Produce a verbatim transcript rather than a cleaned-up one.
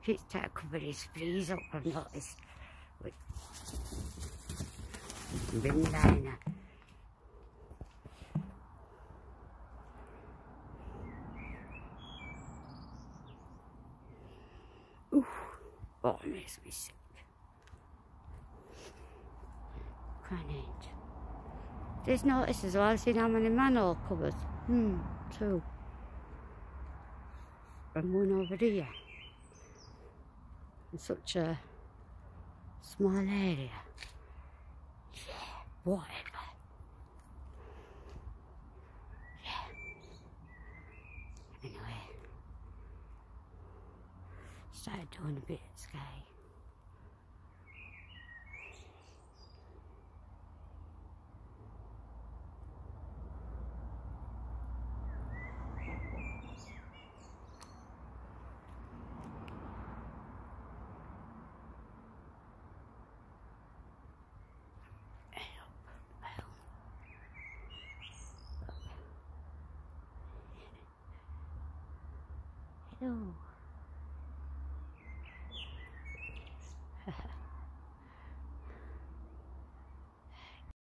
it's to cover his fleas up, I've noticed. With bin liner. Ooh, oh, it makes me sick. Cranage. Just noticed as well, see how many manhole covers? Hmm, two. And one over here. In such a small area. Yeah, whatever. Yeah. Anyway. Started doing a bit of sky. Hello.